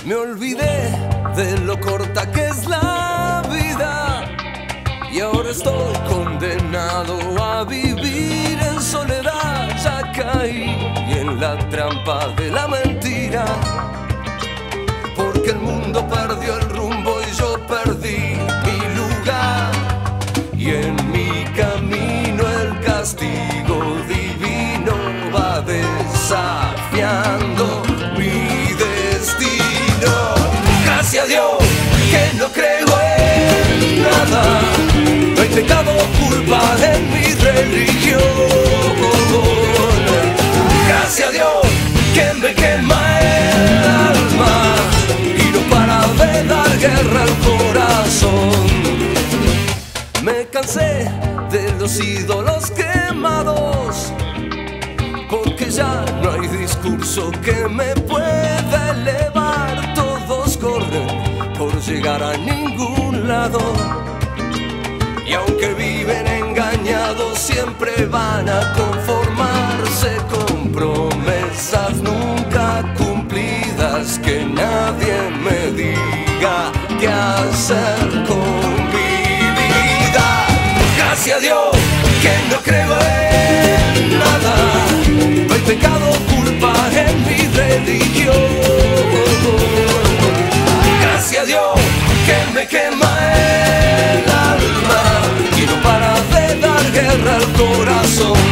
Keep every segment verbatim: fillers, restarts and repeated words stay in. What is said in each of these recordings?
Me olvidé de lo corta que es la vida y ahora estoy condenado a vivir en soledad. Ya caí en la trampa de la mentira, porque el mundo perdió el rumbo y yo perdí mi lugar. Y en mi camino el castigo divino va desafiando mi destino. Gracias a Dios que no creo en nada, no hay pecado o culpa en mi religión. Gracias a Dios que me quema el alma y no para de dar guerra al corazón. Me cansé de los ídolos quemados, porque ya no hay discurso que me pueda elevar. Todos corren por llegar a ningún lado, y aunque viven engañados siempre van a conformarse con promesas nunca cumplidas. Que nadie me diga qué hacer con mi vida. Gracias a Dios que no creo en nada, no hay pecado o culpa en mi religión. Gracias a Dios que me quema el alma y no para de dar guerra al corazón.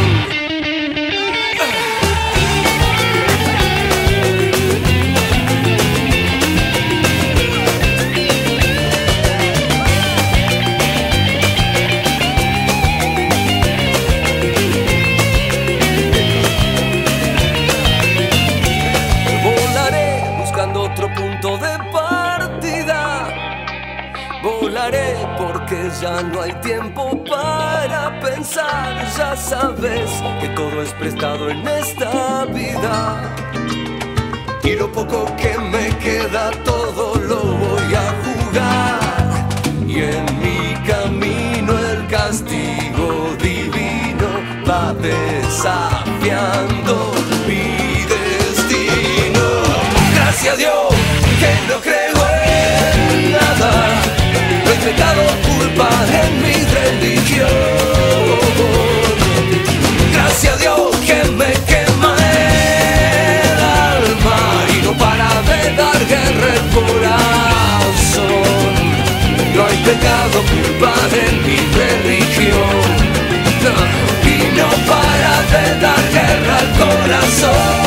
Volaré porque ya no hay tiempo para pensar. Ya sabes que todo es prestado en esta vida, y lo poco que me queda todo lo voy a jugar. Y en mi camino el castigo divino va desafiando mi destino. Gracias a Dios que no creo en nada, no hay pecado o culpa en mi religión. Gracias a Dios que me quema el alma y no para de dar guerra el corazón. No hay pecado o culpa en mi religión, no, y no para de dar guerra al corazón.